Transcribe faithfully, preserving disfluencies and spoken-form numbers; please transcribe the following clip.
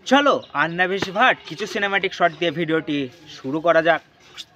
চলো আর না বেশি ভাট, কিছু সিনেম্যাটিক শট দিয়ে ভিডিওটি শুরু করা যাক।